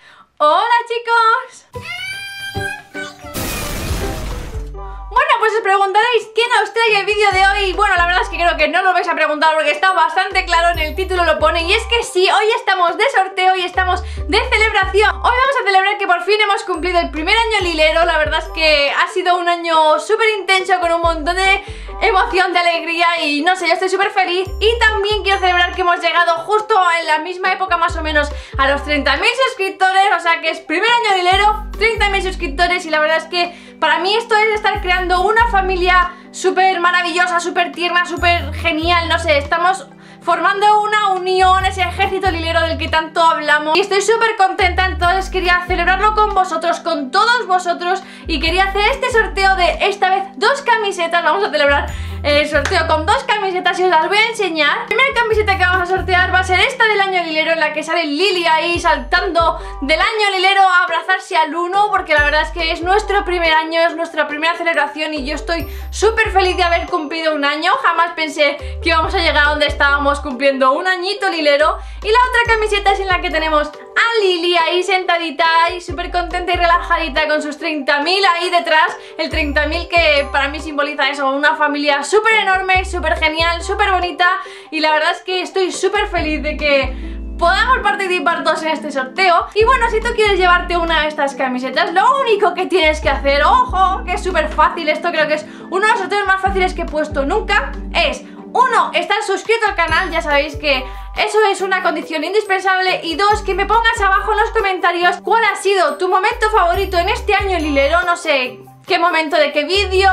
¡Hola, chicos! Bueno, pues os preguntaréis quién os trae el vídeo de hoy. Bueno, la verdad es que creo que no lo vais a preguntar porque está bastante claro, en el título lo pone. Y es que sí, hoy estamos de sorteo y estamos de celebración. Hoy vamos a celebrar que por fin hemos cumplido el primer año lilero. La verdad es que ha sido un año súper intenso, con un montón de emoción, de alegría y no sé, yo estoy súper feliz. Y también quiero celebrar que hemos llegado justo en la misma época más o menos a los 30.000 suscriptores. O sea que es primer año lilero, 30.000 suscriptores. Y la verdad es que para mí esto es estar creando una familia súper maravillosa, súper tierna, súper genial. No sé, estamos formando una unión, ese ejército lilero del que tanto hablamos. Y estoy súper contenta, entonces quería celebrarlo con vosotros, con todos vosotros. Y quería hacer este sorteo de, esta vez, 2 camisetas. Vamos a celebrar el sorteo con 2 camisetas y os las voy a enseñar. La primera camiseta que vamos a sortear va a ser esta del año lilero, en la que sale Lili ahí saltando del año lilero a abrazarse al 1, porque la verdad es que es nuestro primer año, es nuestra primera celebración y yo estoy súper feliz de haber cumplido un año. Jamás pensé que íbamos a llegar a donde estábamos cumpliendo un añito lilero. Y la otra camiseta es en la que tenemos a Lili ahí sentadita y súper contenta y relajadita con sus 30.000 ahí detrás. El 30.000 que para mí simboliza eso, una familia súper enorme, súper genial, súper bonita. Y la verdad es que estoy súper feliz de que podamos participar todos en este sorteo. Y bueno, si tú quieres llevarte una de estas camisetas, lo único que tienes que hacer, ojo, que es súper fácil, esto creo que es uno de los sorteos más fáciles que he puesto nunca, es 1, estar suscrito al canal, ya sabéis que eso es una condición indispensable. Y 2, que me pongas abajo en los comentarios cuál ha sido tu momento favorito en este año lilero. No sé qué momento de qué vídeo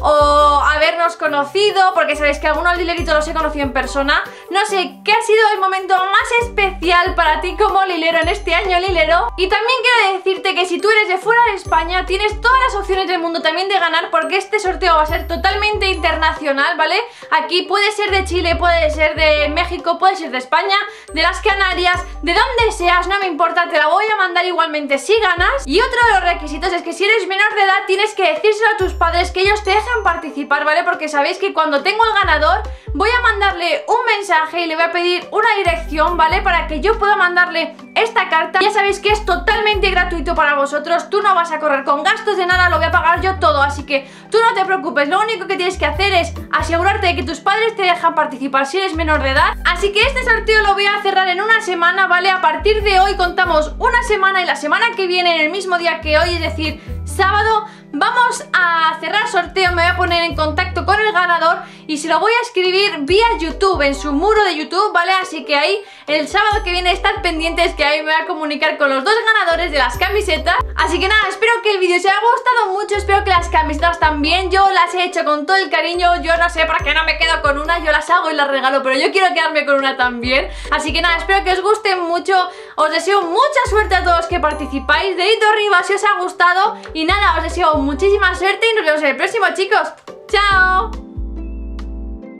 o habernos conocido, porque sabéis que algunos lileritos los he conocido en persona. No sé, ¿qué ha sido el momento más especial para ti como lilero en este año lilero? Y también quiero decirte que si tú eres de fuera de España, tienes todas las opciones del mundo también de ganar, porque este sorteo va a ser totalmente internacional, ¿vale? Aquí puede ser de Chile, puede ser de México, puede ser de España, de las Canarias, de donde seas, no me importa, te la voy a mandar igualmente si ganas. Y otro de los requisitos es que si eres menor de edad tienes que decírselo a tus padres, que ellos te dejen participar, ¿vale? Porque sabéis que cuando tengo el ganador voy a mandarle un mensaje y le voy a pedir una dirección, ¿vale? Para que yo pueda mandarle esta carta. Ya sabéis que es totalmente gratuito para vosotros, tú no vas a correr con gastos de nada, lo voy a pagar yo todo, así que tú no te preocupes, lo único que tienes que hacer es asegurarte de que tus padres te dejan participar si eres menor de edad. Así que este sorteo lo voy a cerrar en una semana, ¿vale? A partir de hoy contamos una semana y la semana que viene, en el mismo día que hoy, es decir, sábado, vamos a cerrar sorteo. Me voy a poner en contacto con el ganador y se lo voy a escribir vía YouTube, en su muro de YouTube, ¿vale? Así que ahí, el sábado que viene, estad pendientes, que ahí me voy a comunicar con los 2 ganadores de las camisetas. Así que nada, espero que el vídeo os haya gustado mucho, espero que las camisetas también. Yo las he hecho con todo el cariño, yo no sé por qué no me quedo con una, yo las hago y las regalo, pero yo quiero quedarme con una también. Así que nada, espero que os guste mucho, os deseo mucha suerte a todos los que participáis, dedito arriba si os ha gustado. Y nada, os deseo muchísima suerte y nos vemos en el próximo, chicos. ¡Chao!